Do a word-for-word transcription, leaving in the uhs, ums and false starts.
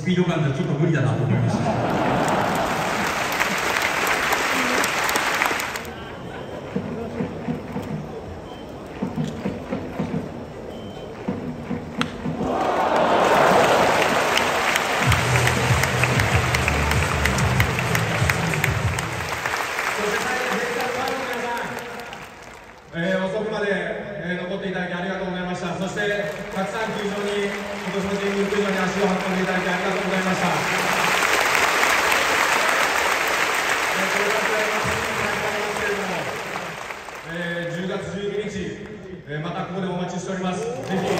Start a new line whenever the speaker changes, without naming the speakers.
ピード感じゃちょっと無理だなと思いました。
えー、遅くまで、えー、残っていただきありがとうございました。そしてたくさん球場に、今年の神宮球場に足を運んでいただきありがとうございました。えー、これから大会になりますけれども、えー、じゅうがつじゅうくにち、えー、またここでお待ちしております。ぜひ